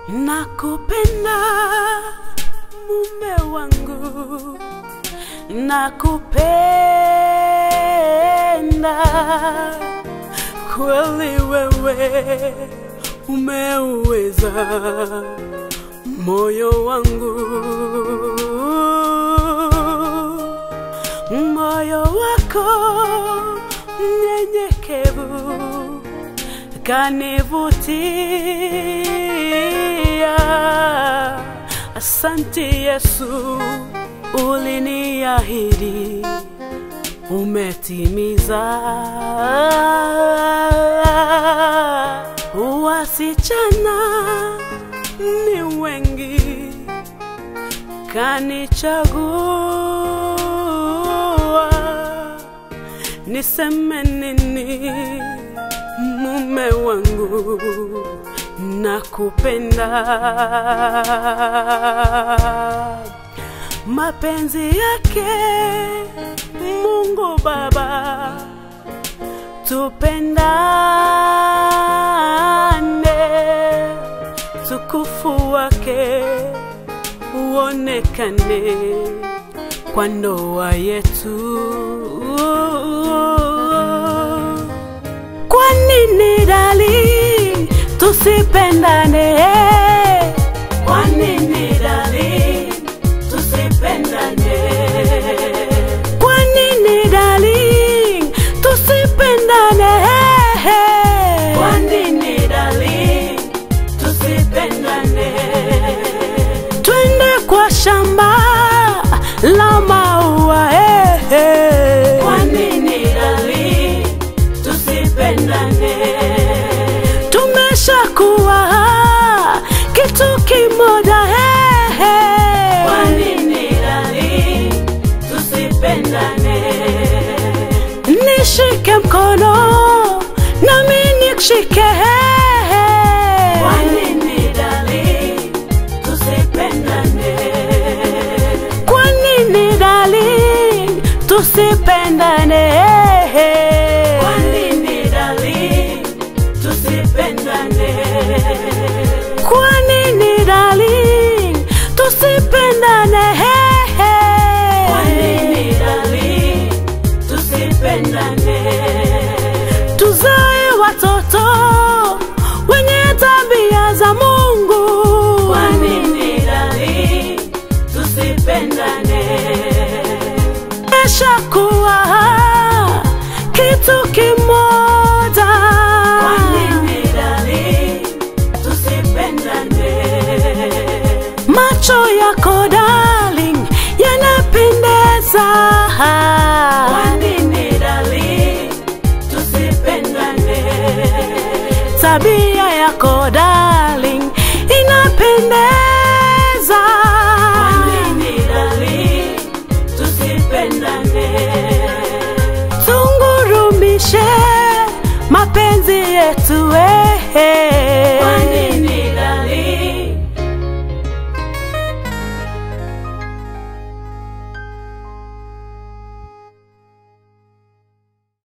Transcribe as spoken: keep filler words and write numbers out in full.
Nakupenda mume wangu, nakupenda kweli, wewe umeuweza moyo wangu, moyo wako mnyenyekevu kanivutia. Asante Yesu, uliniahidi umetimiza. Wasichana ni wengi kanichagua, niseme nini mume wangu, nakupenda. Mapenzi yake Mungu Baba, tupendane, tukufu wake uonekane kwa ndoa yetu. Kwa nini darling tusipendane? Kwa nini darling tusipendane? Kwa nini darling tusipendane? Kwa nini darling tusipendane? Twende kwa shamba la maua, eh, eh. Kwa nini darling tusipendane? Tumeshakuwa kitu kimoja, eh, eh. Kwa nini darling tusipendane? Nishike mkono nami nikushike, eh, eh. Kwa nini darling tusipendane? Kwa nini darling tusipendane? Kwa nini darling tusipendane? Kwa nini darling tusipendane? Kwa nini darling tusipendane? Tuzae watoto wenye tabia za Mungu. Kwa nini darling tusipendane? Eshakuwa kitu kimoja. Kwa nini darling tusipendane? Macho yako darling yanapendeza. Kwa nini darling tusipendane? Tabia yako darling inapendeza. Kwa nini darling tusipendane? Tungurumishe mapenzi yetu, eh, eh.